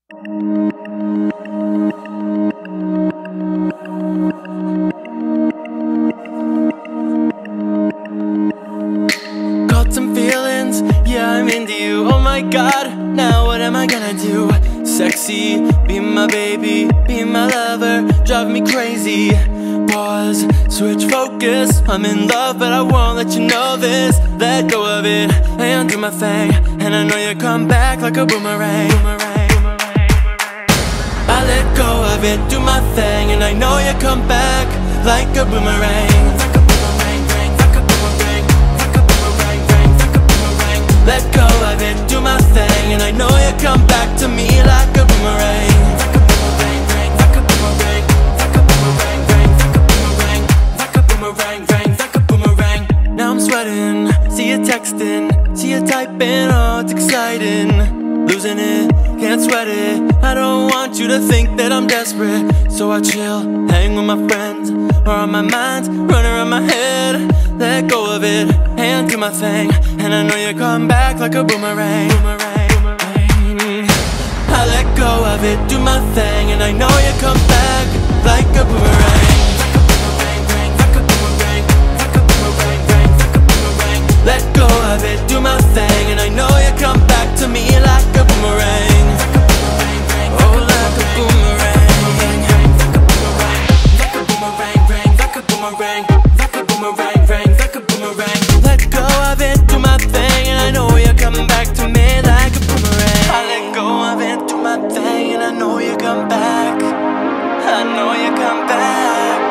Caught some feelings, yeah, I'm into you. Oh my god, now what am I gonna do? Sexy, be my baby, be my lover, drive me crazy. Pause, switch focus, I'm in love but I won't let you know this. Let go of it, and do my thing, and I know you come back like a boomerang. I let go of it, do my thing, and I know you come back like a boomerang. Let go of it, do my thing, and I know you come back to me like a boomerang. Like a boomerang, like a boomerang, like a boomerang, like a boomerang. Now I'm sweating, see you texting, see you typing, oh it's exciting. Losing it, can't sweat it, I don't want you to think that I'm desperate. So I chill, hang with my friends, or on my mind, run around my head. Let go of it, and do my thing, and I know you come back like a boomerang. I let go of it, do my thing, and I know you come back like a boomerang. Like a boomerang, like a boomerang, like a boomerang. Let go of it, do my thing, and I know you come back to me like a boomerang. Oh, like a boomerang. Like a boomerang, like a boomerang, like a boomerang, like a boomerang. Let go of it, do my thing, and I know you come back to me like a boomerang. I let go of it, do my thing, and I know you come back. I know you come back.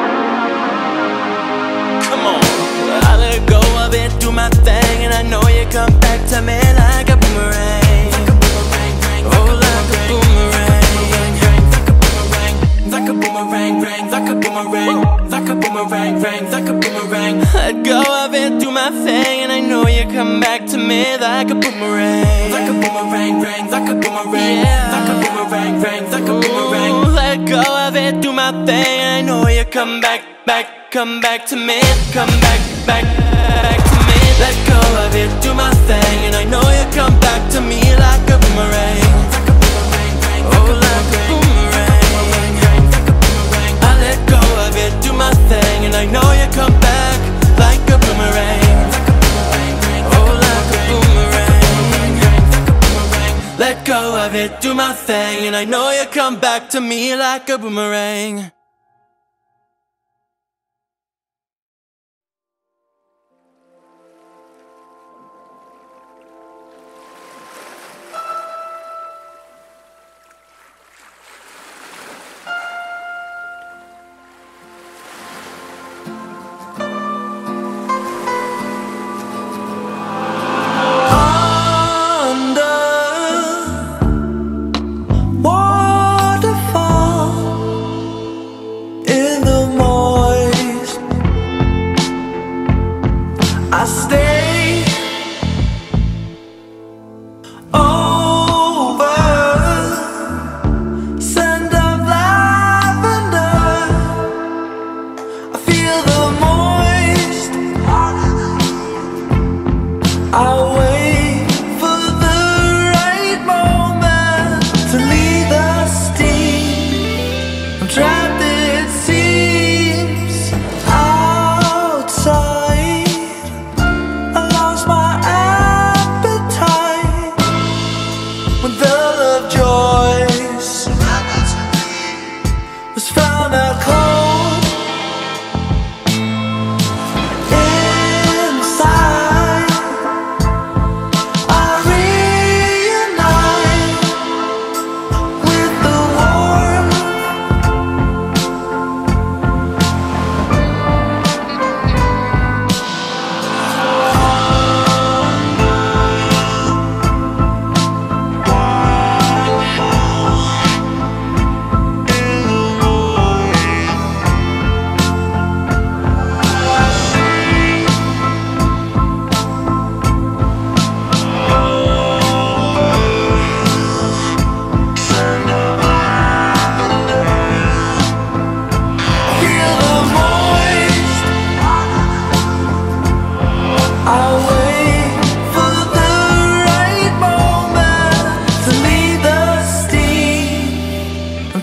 Come on. I let go of it, do my thing, and I know you come back to me like a boomerang. Oh, like a boomerang. Like a boomerang, like a boomerang, like a boomerang, like a boomerang. Let go of it, do my thing, and I know you come back to me like a boomerang. Like a boomerang, like a boomerang, like a boomerang, like a boomerang. Let go of it, do my thing, and I know you come back to me, come back to me. Let go of it, do my thing, and I know you come back to me like a boomerang. Oh, like a boomerang. I let go of it, do my thing, and I know you come back like a boomerang. Oh, like a boomerang. Let go of it, do my thing, and I know you come back to me like a boomerang.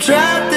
trapped